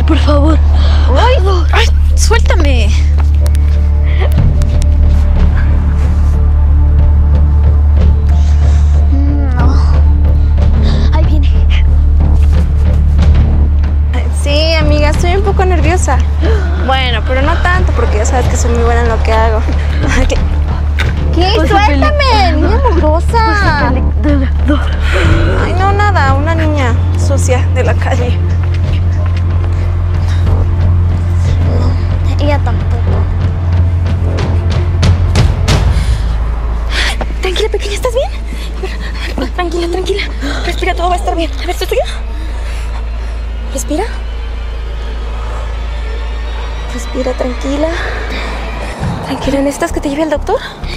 por favor. ¡Ay! ¡Suéltame! No. Ahí viene. Sí, amiga, estoy un poco nerviosa. Bueno, pero no tanto, porque ya sabes que soy muy buena en lo que hago. ¿Qué? ¡Suéltame! ¡Niña mugrosa! Ay, no, nada. Una niña sucia de la calle. No, ella tampoco. Tranquila, pequeña, ¿estás bien? Tranquila, tranquila. Respira, todo va a estar bien. A ver, ¿esto es tuyo? Respira. Respira, tranquila. Tranquila, ¿necesitas que te lleve al doctor?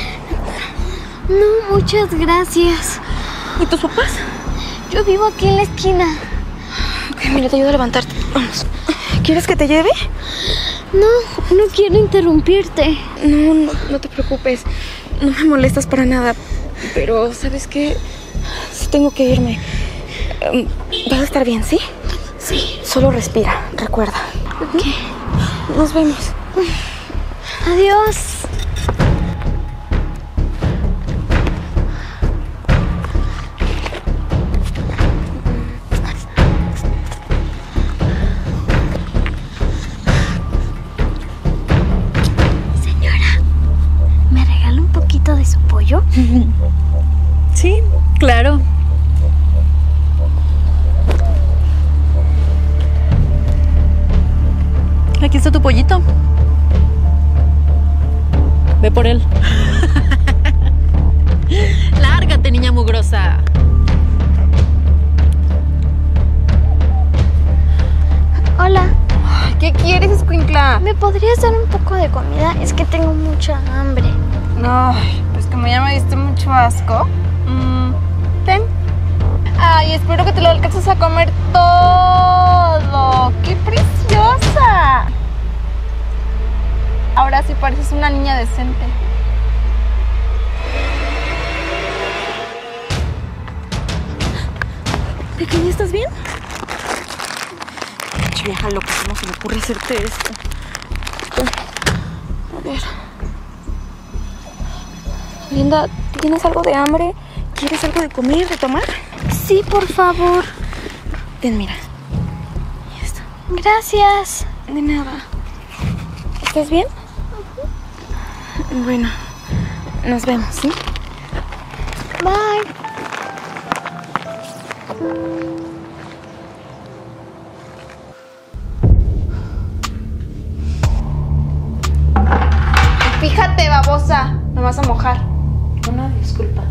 No, muchas gracias. ¿Y tus papás? Yo vivo aquí en la esquina. Ok, mira, te ayudo a levantarte. Vamos. ¿Quieres que te lleve? No quiero interrumpirte. No te preocupes. No me molestas para nada. Pero, ¿sabes qué? Sí tengo que irme. Vas a estar bien, ¿sí? Sí. Solo respira, recuerda. Ok. Nos vemos. Adiós. Señora, ¿me regala un poquito de su pollo? Sí, claro. Aquí está tu pollito. Ve por él. Lárgate, niña mugrosa. Hola, ¿Qué quieres, escuincla? ¿me podrías dar un poco de comida? Es que tengo mucha hambre. Ay, pues como ya me diste mucho asco. Ten. Ay, espero que te lo alcances a comer todo. ¡Qué preciosa! Ahora sí pareces una niña decente. Pequeña, ¿estás bien? Vieja loca, ¿cómo se le ocurre hacerte esto? A ver. Linda, ¿tienes algo de hambre? ¿Quieres algo de comer, de tomar? Sí, por favor. Ten, mira. Y esto. Gracias. De nada. ¿Estás bien? Bueno, nos vemos, ¿sí? Bye. Fíjate, babosa. Me vas a mojar. Una disculpa.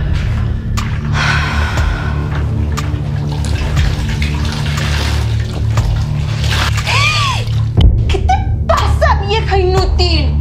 ¿Qué te pasa, vieja inútil?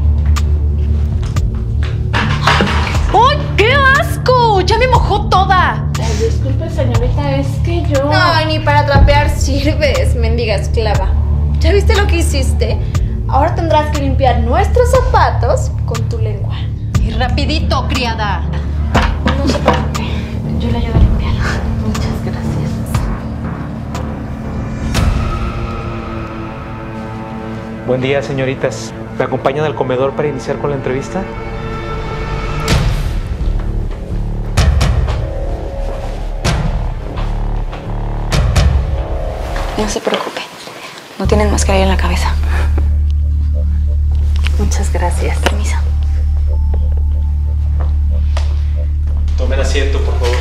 ¡Ay, qué asco! ¡Ya me mojó toda! Disculpe, señorita, es que yo... Ay, ni para trapear sirves, mendiga esclava. ¿Ya viste lo que hiciste? Ahora tendrás que limpiar nuestros zapatos con tu lengua. Y rapidito, criada. No se preocupe, yo le ayudo a limpiar. Muchas gracias. Buen día, señoritas. ¿Me acompañan al comedor para iniciar con la entrevista? No se preocupe, no tienen mascarilla en la cabeza. Muchas gracias. Permiso. Tomen asiento, por favor.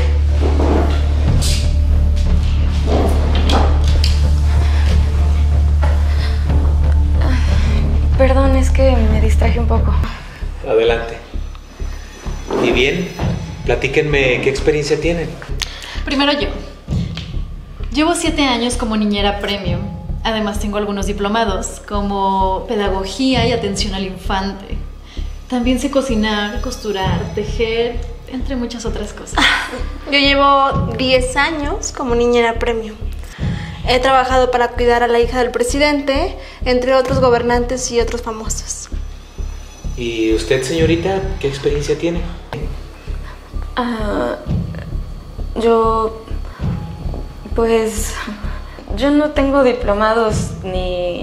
Perdón, es que me distraje un poco. Adelante. Y bien, platíquenme qué experiencia tienen. Primero yo. Llevo 7 años como niñera premium. Además tengo algunos diplomados como pedagogía y atención al infante. También sé cocinar, costurar, tejer, entre muchas otras cosas. Yo llevo 10 años como niñera premium. He trabajado para cuidar a la hija del presidente, entre otros gobernantes y otros famosos. ¿Y usted, señorita, qué experiencia tiene? Pues yo no tengo diplomados ni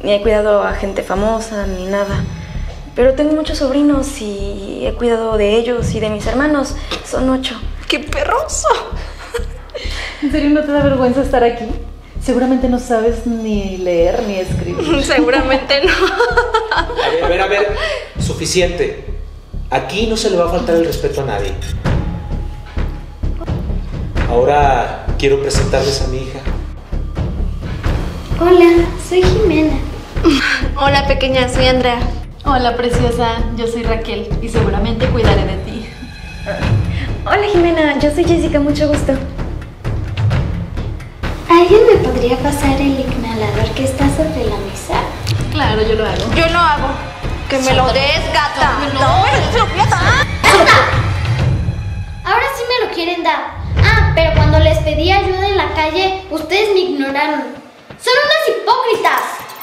ni he cuidado a gente famosa, ni nada. Pero tengo muchos sobrinos y he cuidado de ellos y de mis hermanos. Son 8. ¡Qué perroso! ¿En serio no te da vergüenza estar aquí? Seguramente no sabes ni leer ni escribir. Seguramente no. A ver, suficiente. Aquí no se le va a faltar el respeto a nadie. Ahora quiero presentarles a mi hija. Hola, soy Jimena. Hola, pequeña, soy Andrea. Hola, preciosa. Yo soy Raquel y seguramente cuidaré de ti. Hola, Jimena, yo soy Jessica, mucho gusto. ¿Alguien me podría pasar el inhalador que está sobre la mesa? Claro, yo lo hago. Yo lo hago. Que me lo des, gata. No, se lo voy a dar. Ahora sí me lo quieren dar. Ah, pero cuando les pedí ayuda en la calle, ustedes me ignoraron. ¡Son unas hipócritas!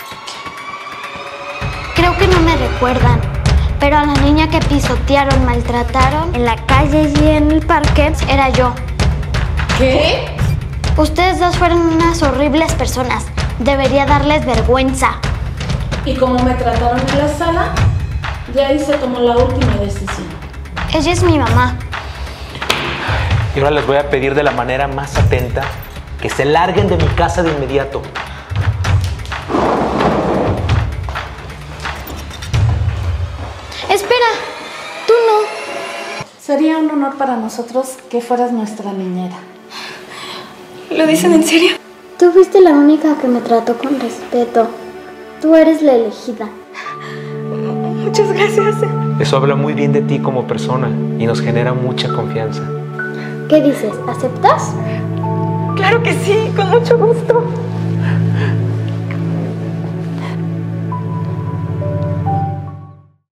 Creo que no me recuerdan, pero a la niña que pisotearon, maltrataron en la calle y en el parque era yo. ¿Qué? Ustedes dos fueron unas horribles personas. Debería darles vergüenza. Y como me trataron en la sala, ya ahí se tomó la última decisión. Ella es mi mamá. Y ahora les voy a pedir de la manera más atenta que se larguen de mi casa de inmediato. Espera, tú no. Sería un honor para nosotros que fueras nuestra niñera. ¿Lo dicen en serio? Tú fuiste la única que me trató con respeto. Tú eres la elegida. Muchas gracias. Eso habla muy bien de ti como persona y nos genera mucha confianza. ¿Qué dices? ¿Aceptas? Claro que sí, con mucho gusto.